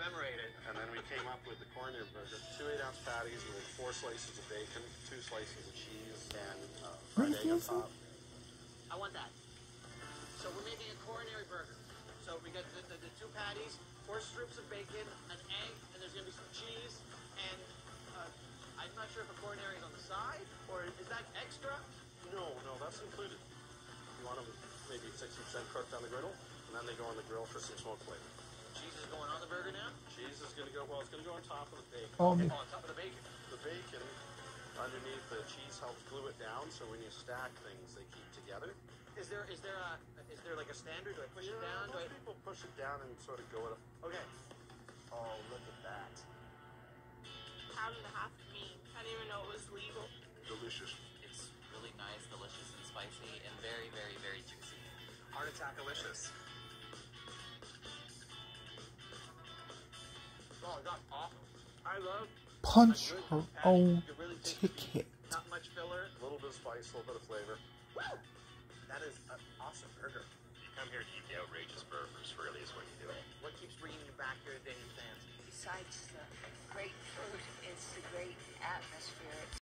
commemorate it. And then we came up with the corned burger. 2 8-ounce patties with 4 slices of bacon, 2 slices of cheese, and fried egg on top. I want that. So we're making a coronary burger. So we got the 2 patties, 4 strips of bacon, an egg, and there's going to be some cheese. And I'm not sure if a coronary is on the side, or is that extra? No, that's included. You want them maybe 60% cooked on the griddle, and then they go on the grill for some smoke flavor. Cheese is going on the burger now? Cheese is going to go, it's going to go on top of the bacon. Oh, on top of the bacon. The bacon underneath the cheese helps glue it down, so when you stack things, they keep together. Is there like a standard? Do I push it down? Most people push it down and sort of go it up. Okay. Oh, look at that. Pound and a half of meat. I didn't even know it was legal. Delicious. It's really nice, delicious, and spicy, and very, very, very juicy. Heart attack delicious. Oh, that's awesome. I love Punch her own ticket. not much filler. A little bit of spice, a little bit of flavor. Woo! That is an awesome burger. You come here to eat the outrageous burgers, really is what you do. What keeps bringing you back here to Daniel Sands? Besides the great food, it's the great atmosphere.